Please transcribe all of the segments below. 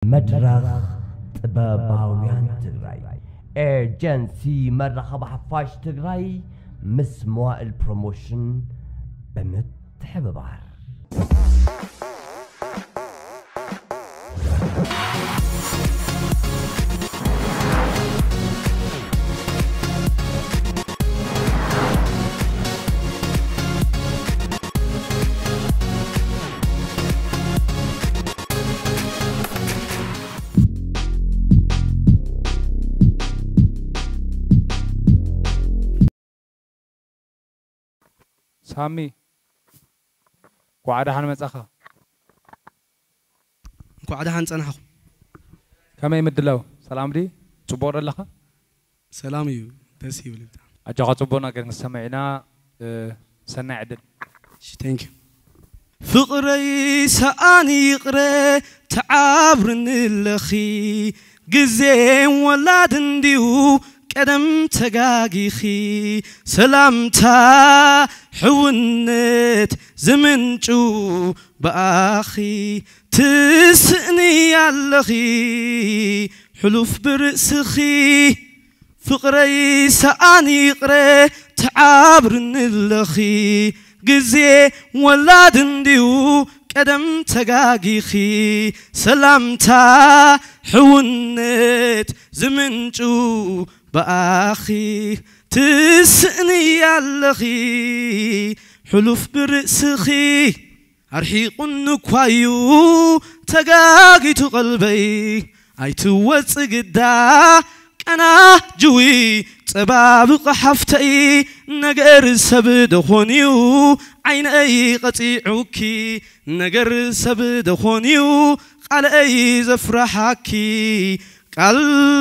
مدرخ طباباويان تግራይ ኤጀንሲ መራኸብ ሓፋሽ ትግራይ ምስ መዋእል ፕሮሞሽን በምትሕብባር سامي قعدة هن متأخر قعدة هن صنعه كم يمدلو سلام دي تبور الله سلام يو تسي ولد أجاك تبورنا كنا سمعنا سنة عدد thank you فقري سأني قري تعبرن الأخي جزين ولادن ديو قدم تجاجيخي سلامتا حونت زمنجو بأخي تسني يالخي حلوف برسخي فقري سأني قري تعبرن الأخي جزي ولادن ديو قدم تجاجيخي سلامتا حونت زمنجو بأخي تسني يالخي حلوف برسخي أرحيق النكوايو تقاقيت قلبي أيتوت قدا أنا جوي تبابق حفتي نقر سبد خونيو عين أي قطيعوكي نقر سبد خونيو قال أي زفرحكي قال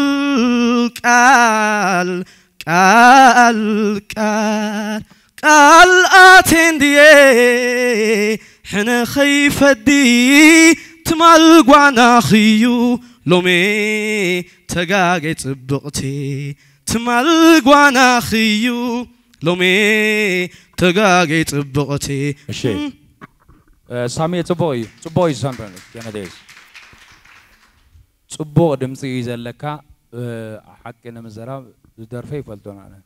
قال قال قال قال أتندي حنا خيفة دي تمال قوانا خيو لومي تقاقي تبقتي تمال قوانا خيو لومي تقاقي تبقتي الشيء سامي تبوي سامبرن كنا ديس تبو دمسي زلكا حقنا مزرا درفي فلتون انا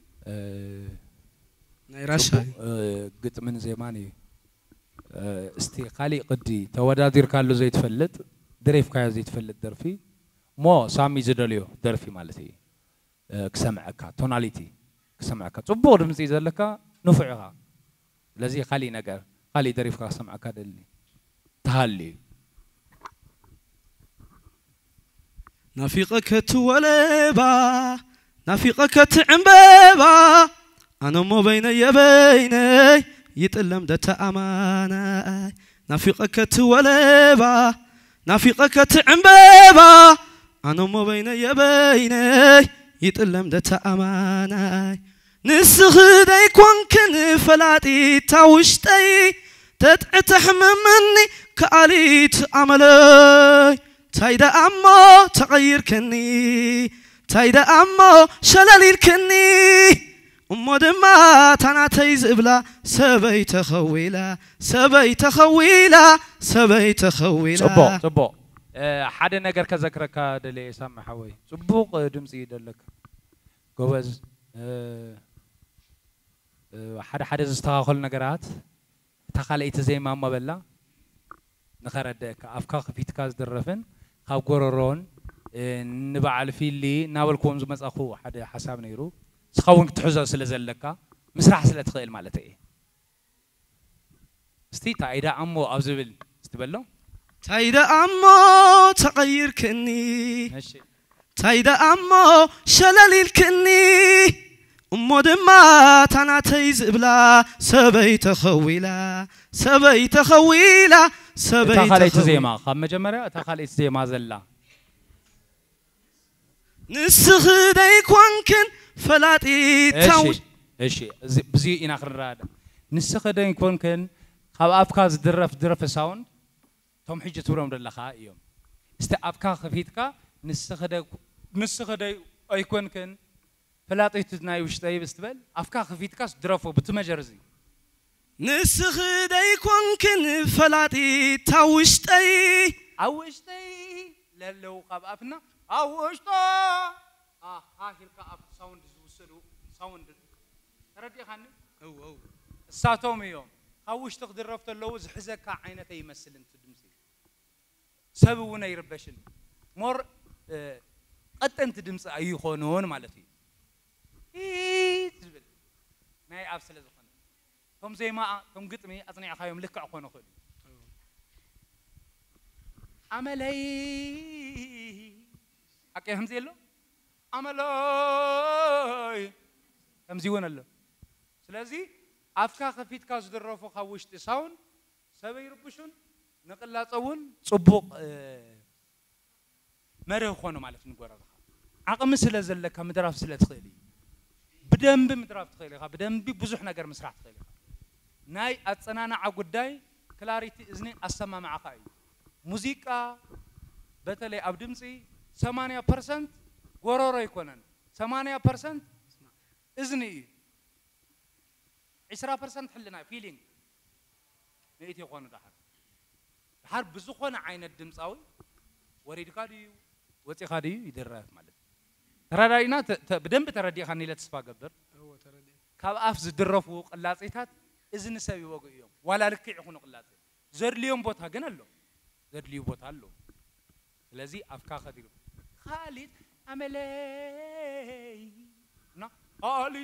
نيراشا قط من زماني استقالي قدي تودادير كالو زي تفلت دريف كاي زي تفلت درفي مو سامي زدليو درفي مالتي كسمعك توناليتي كسمعك تبو دمسي زلكا نفعها لذي خالي نجر خالي دريف كا سمعك دلي تهالي نافقك تولبا نافقك تعمبا أنا مو بين يبيني يتلم دت أمانة نافقك تولبا نافقك تعمبا أنا مو بين يبيني يتلم دت أمانة نسخدي كون فلاتي تاوشتي تتحممني كاليت عملي تايدا أمو تغير كني تايدا أمو شلالير كني أمو دما تانا تيزبلا سبي تخويلا سبي تخويلا سبي تخويلا صبو حدا نجر كذكرك دلي سامح حوي صبو دمسي دلك جوز حدا زستاخل نجرات تخليت زي ما بلا نخردك أفكار خفيت كاز درفن خاب قررون نبعل في اللي ناولكم زمز أخو حدا حساب نيرو سخون تحزر سلزلك مسرح سلة تخيل مالتي استي تايدا أمو أبزبل استبلو تايدا أمو تغير كني تايدا أمو شلاليل كني أمو دما تانا تيزبلا سبي تخويلا سبي تخويلا سبي تخليت زيما خم جمرة تخليت زيما زلا نسخدي كونكن فلاتي تاوش إيش بزي إن آخر رادة نسخدي كونكن خاب أفكار درف ساوند توم حجة تورم دلخا يوم است أفكار خفيتك نسخدي أي كونكن فلاتي تناي وشتاي بستبل أفكار خفيتك درفو بتمجرزي نسخدي كونكن فلاتي تاوشتي لهلو قاب أفنا أوشتا هاهلك أف ساوند زوسلو ساوند تردي خاني أو ساتوم يوم هاوش تقدر رفت اللوز حزك عينته يمثل انت دمسي سببونا يربشن مر قد انت دمس اي خونون مالتي تزبل ناي ابسل زخن كم زي ما كم قطمي اصنع خايم لكع خونو خل عملي اكي همزي له عملي همزي وين له سلازي أفكا خفيت كاز درافو خوشت ساون سبي ربشون نقلا صون صبوق مره خونو مالت نغورا عقم سلازلك مدراف سلاتخيلي بدنب مدراف تخيلي بدنب بزح نجر مسرح تخيلي ناي اتصنانا عقداي كلاريتي اذني اسمع خاي موسيقى بتلي ابدمصي 80% غورورو يكونن 80% اذني 10% حلنا فيلينج نيتي يكونوا دحر بزخونه عين الدمصاوي وريد كاديو وصي خاديو يدرف مالت تراداينا بدنب تردي خاني لتصفا قبر هو تردي كاب اف زدرفو قلاصيتات اذن سبي وقيوم ولا لكي يكونوا قلاصي زرليوم بوتا غن الله زرليو بوتا الله لذي افكا خديرو خالد عملي نا خالد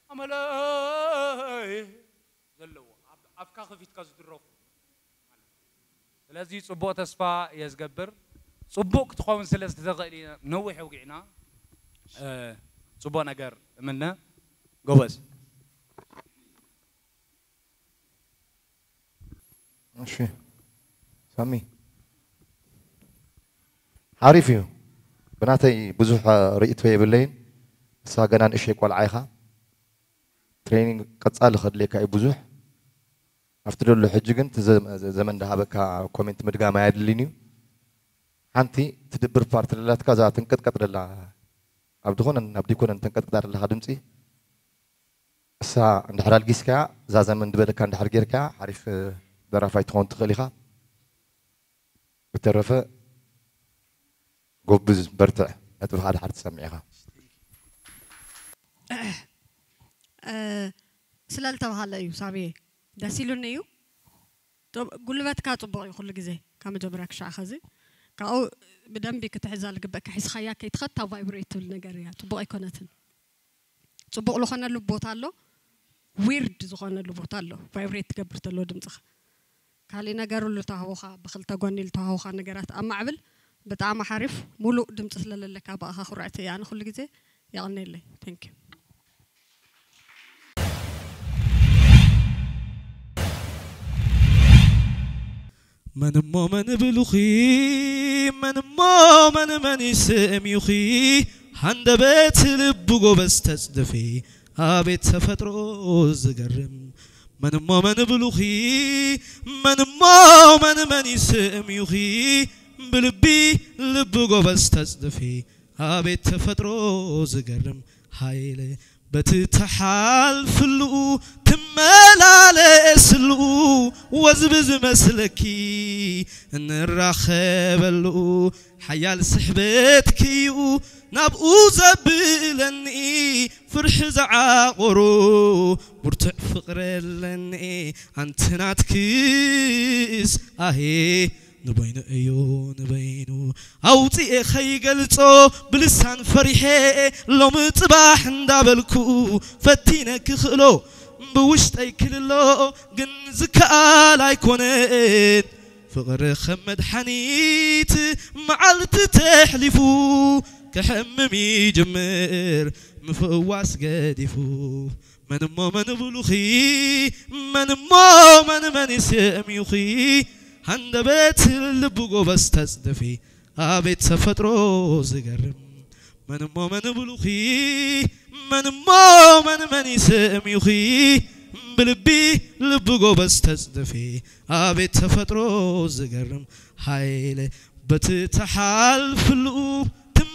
عملي زلوا افكا خفيت كاز درفو لذي صبو تسفا يزغبر صبوك تخون سلست تغلينا نوح وقعنا صبو نجر منا غوز ماشي سامي عارفيو بناتي بزح رئيت في بالليل ساقنا نشيك والعايخة تريننج قصال خد لك اي بزح افتدل له حجكن زمن دهابك كومنت مدغا ما يدلينيو حنتي تدبر بارت لات كذا تنقطقط لها ابدخون ابدي كون تنقطقط لها دمصي سا عند حلال جيسكا زازا من دبلك عند حرجيركا عارف درافاي تكون تخليها بترفه قبز برتع اتو هذا حد تسمعها سلال توهاله يو صابي داسيلو نيو طب قلبت كاطبق كل غزي كما جبرك شاخزي كاو بدنبي كتحزال قبك حيس خياك يتخطى فايبريت النجاريا طبق ايكونتن طبق لو خنا لبوتالو ويرد زخنا لبوتالو فايبريت قبرتلو دمصخ كالي نجارو لو تاهوخا بخلتا غونيل تاهوخا نجارات اما عبل بتاع محارف ملو دمص للك ابا خرعتي يعني كل غزي يغني لي ثانك يو من ما من بلوخي من يسم يخي عند بيت لبقو بس تصدفي بيت سفترو زقرم من ما من بلوخي من يسم يخي بلبي لبقو بس تصدفي بيت سفترو زقرم هايلي بتتحال فلو تملالس لو وزبز مسلكي نراخب لو حيال سحبتكيو نبقو زبلني فرح زعاقرو برتع فقرلني انتناتكيس اهي نبين ايو نبينو اوطي خي قلصو بلسان فريحي لو مصباح ندابلكو فتينك خلو بوشتي كللو جنزكا لا يكونت فقر خمد حنيت معلت تحلفو كحممي جمر مفواس قديفو من بلوخي من يسم يخي عند بيت اللبقو بس تصدفي بيت سفترو زقرم من بلوخي من يسم يخي بلبي لبقو بس تصدفي بيت سفترو زقرم هايله بتتحال فلو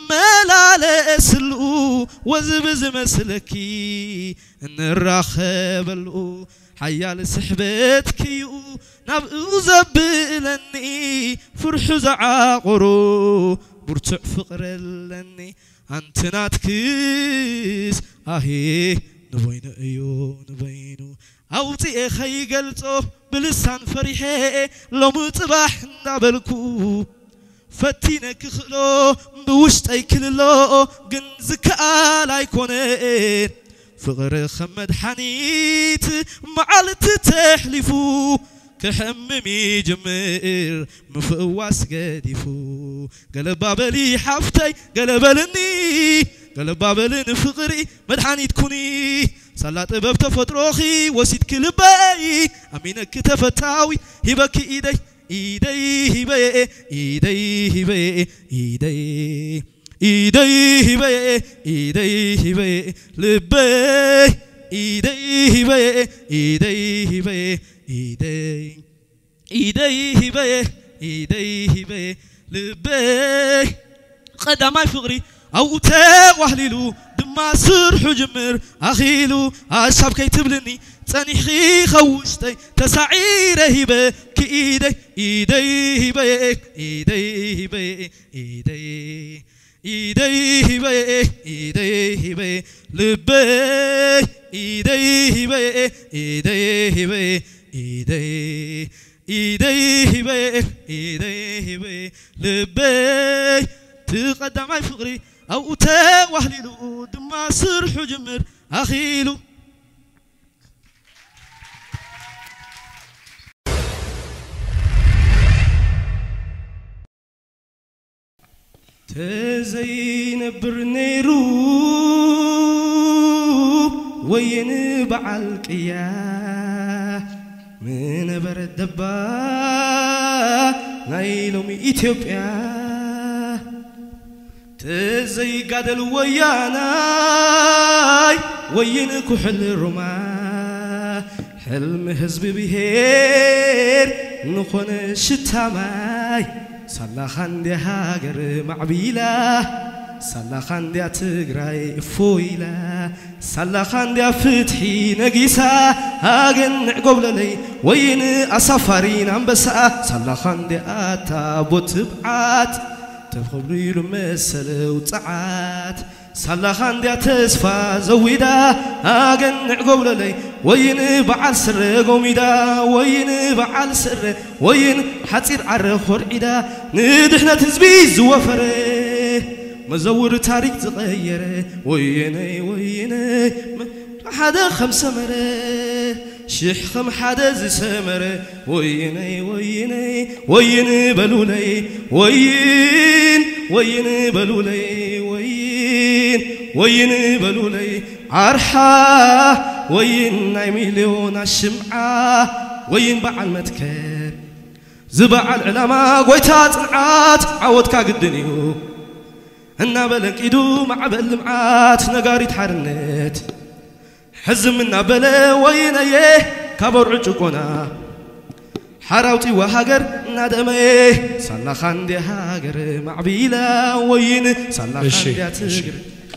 ملالة سلو وزبز مسلكي نراخبلو حيال سحبتكيو نبقو زبلني فرح زعاقرو برتع فقرلني أنتناتكيس أهي نبين أيو نبينو أوتي خي قلتو بلسان فريحي لو متباح نابلكو فتينك خلو بوشتاي كللو قنزك آلاي كونين فغر خمد حنيت معالت تحلفو كحممي جمير مفواس قديفو قلب بابلي حفتي قلب بلني قلب بابلن فقري مدحاني تكوني صلاة باب تفتروخي وسيد كلباي أمينك تفتاوي هبك إيدي إيدي هبي إيدي هبي إيدي إيدي هبي إيدي هبي لبي إيدي هبي إيدي هبي إيدي إيدي هبي إيدي هبي لبي قدماي فقري أو تاوهللو دما سرح جمر أخيلو أشاب كي تبلني تنيخي خوشتي تسعير هبه كإيدي إيدي هبه إيدي هبه إيدي إيدي هبه إيدي هبه لبي إيدي هبه إيدي هبه إيدي إيدي هبه إيدي هبه لبي تقدماي فقري أو تاوهللو دما سرح جمر أخيلو تزين برنيرو وين بعلقيا من بردبا نايلومي إثيوبيا تزي قادل وياناي وين كحل الرما حلم حزب بهير نخون شتاماي صلاخان دي هاجر معبيلا صلاخان دي تقراي فويلا صلاخان دي فتحي نقيسا هاجن عقوب لي وين أسافرين أنبسا صلاخان دي آتابو تبعات تخبري له مسألة وتعات صلاخان دي تسفى زويدا أجن عقوب لي وين بعل سر قوميدا وين بعل سر وين حتصير عرف ورعيدا ندحنا تزبيز وفره مزور تاريخ تغيره ويني ويني حدا خمسة مرة شيخ خم حدا زي سمرة ويني ويني وين بلولي وين بلولي وين بلولي عرحة وين ناي مليون الشمعة وين بعل متكر زبع العلماء قويتات العات عودك قدنيو هنا بلنك إدو مع بلمعات نقاري تحرنت حزم منا بلا وين ايه كبر عجقنا حراوتي وهاجر ندمي صلاخان دي هاجر معبيلا وين صلاخان دي تجر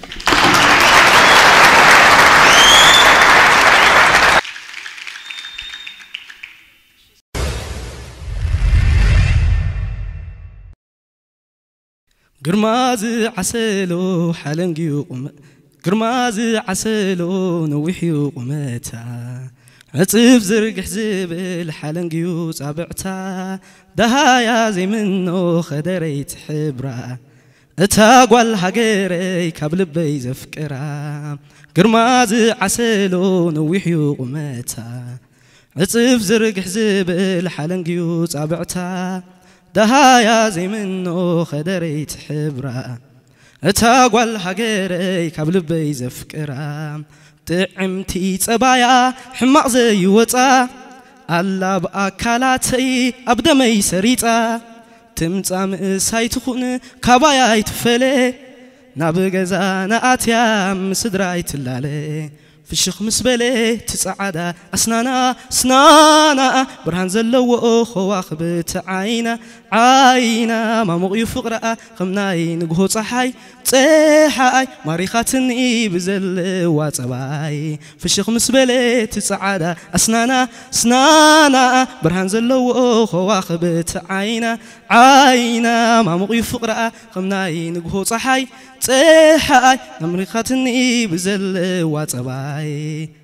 قرماز عسلو حلنقيو قرماز عسلو نوحيو قمتا عطف زرق حزب الحلنقيو صابعتا دهايا زي منو خدريت حبرا اتاقوال هاقري كابل بي زفكرا قرماز عسلو نوحيو قمتا عطف زرق حزب الحلنقيو صابعتا دهايا زي منو خدريت حبرا اتاقوال هاقري كابل بي زفكرا طعمتي صبايا حماق زي وطا ألا بأكالاتي أبدا مي سريطا تمتا مئساي تخون كابايا يتفلي نابغزا ناتيا مسدراي تلالي في الشيخ مسبلي تسعادا أسنانا سنانا برهان زلو خواخ بتعاينا عينا ما مغي فقراء خمناي نقهو صحاي صحاي ماريخاتني بزل واصباي فشخ مسبلة تسعادة أسنانا سنانا برهان زلو خواخبت عينا عينا ما مغي فقراء خمناي نقهو صحاي صحاي ماريخاتني بزل واصباي